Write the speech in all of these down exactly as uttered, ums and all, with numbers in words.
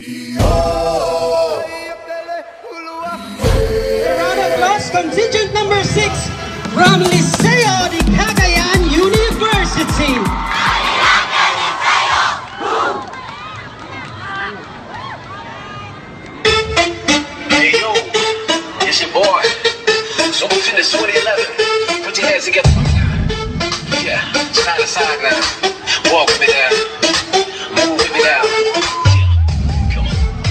Round of applause, contingent number six from Liceo, the Cagayan University. Hey yo, it's your boy. So who's in this twenty eleven? Put your hands together. Yeah, side to side now. Walk with me now. Move with me now. Come on.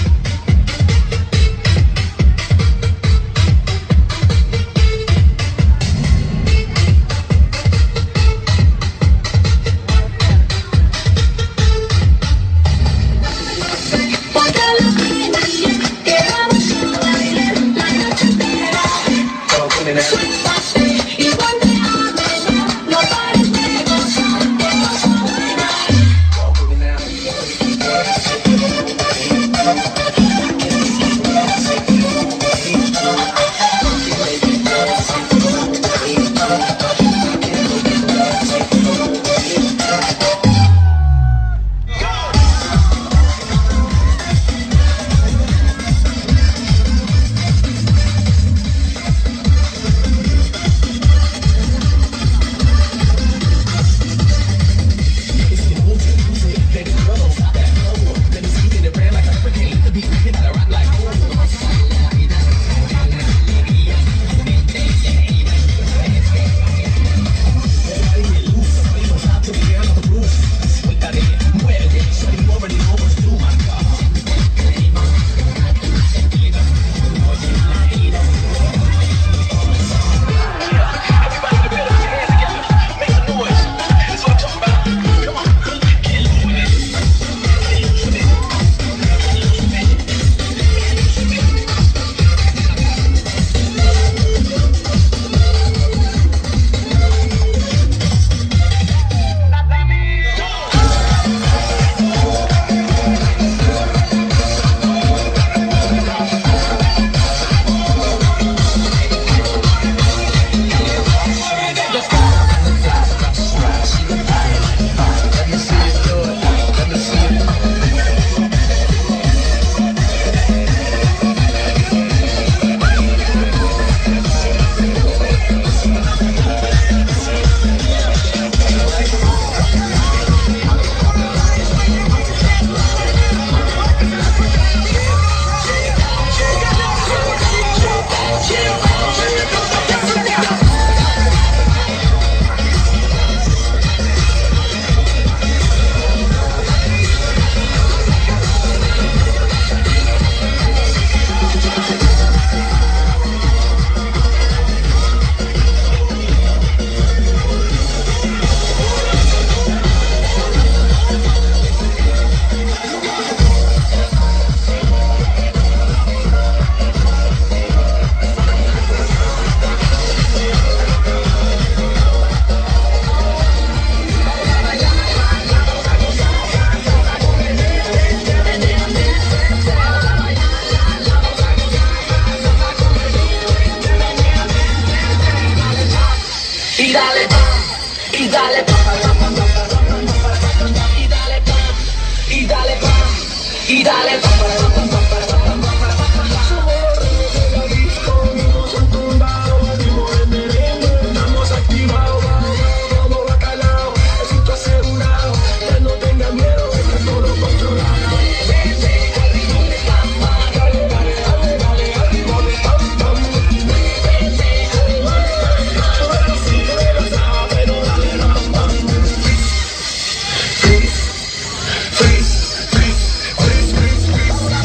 Talk to me now. Y dale, y dale, y dale, y dale, y dale. Estamos activados, vamos bacalao, éxito asegurado, que no tenga miedo, que todo controlado. Vete al ritmo de pam, dale, dale, dale, dale, al ritmo de pam, pam. Vete al ritmo de pam, pero si te lo sabes, pero dale, pam, pam. Freeze, freeze, freeze, freeze, freeze, freeze.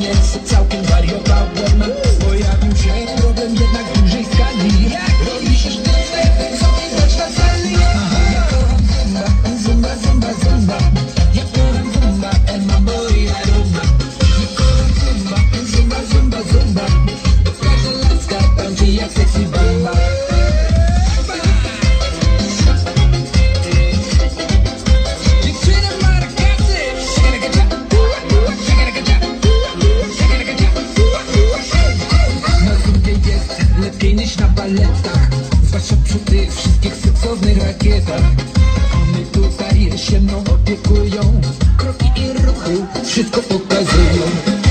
jest całkiem wariowałem. Pojawił się problem jednak w dużej skali. Robi się sztywny, co widać na sali. Ja kocham zumba, zumba, zumba, zumba. Ja kocham zumba, and my boy I rumba. Ja kocham zumba, zumba, zumba, zumba. Każda laska tańczy jak sexy bamba. Lepiej niż na baletach, zwłaszcza przy tych wszystkich seksownych rakietach. A my tutaj się mną opiekują, kroki i ruchy wszystko pokazują.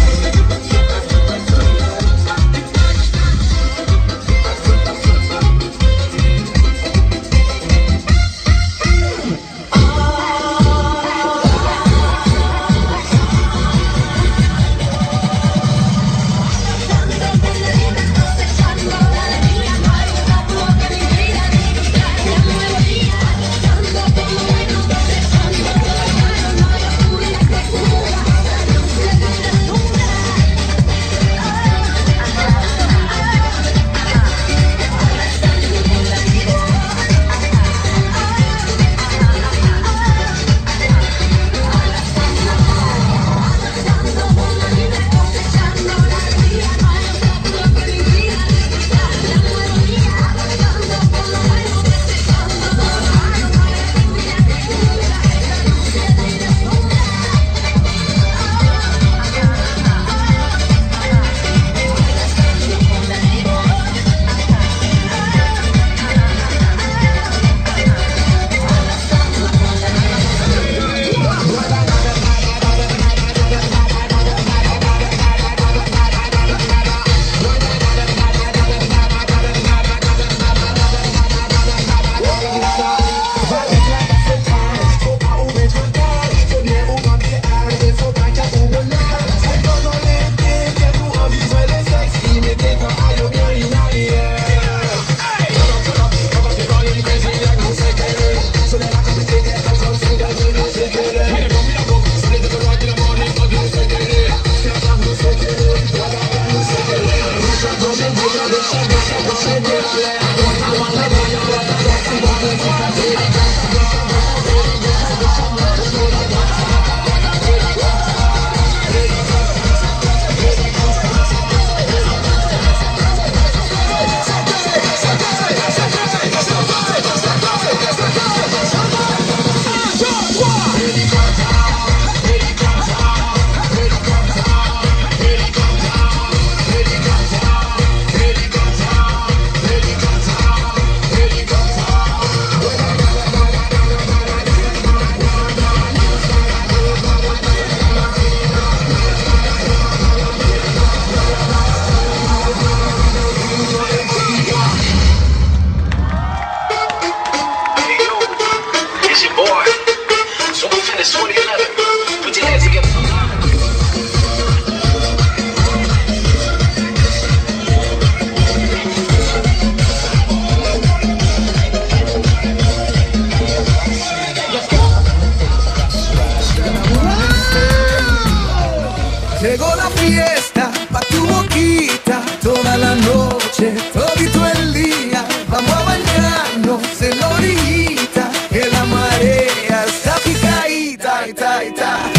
Llegó la fiesta pa' tu boquita, toda la noche, todito el día. Vamos a bañarnos en la orillita, que la marea está picadita, ita, ita.